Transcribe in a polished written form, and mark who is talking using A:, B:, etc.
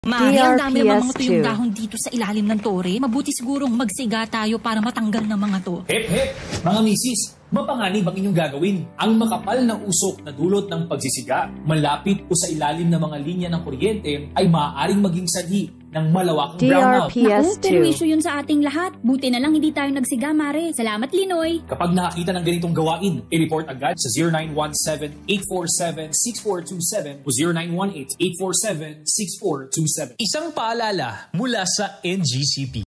A: Mari, ang dami naman mga
B: DRPS
A: tuyong dahon dito sa ilalim ng tore. Mabuti sigurong magsiga tayo para matanggal ng mga to.
C: Hep hep! Mga misis, mapanganib ang inyong gagawin. Ang makapal na usok na dulot ng pagsisiga, malapit o sa ilalim ng mga linya ng kuryente ay maaaring maging sanhi ng malawakang brownout.
B: DRPS
D: Perwisyo yun sa ating lahat. Buti na lang hindi tayo nagsiga, Mare. Salamat, Linoy.
C: Kapag nakakita ng ganitong gawain, i-report agad sa 0917-847-6427 o 0918-847-6427.
E: Isang paalala mula sa NGCP.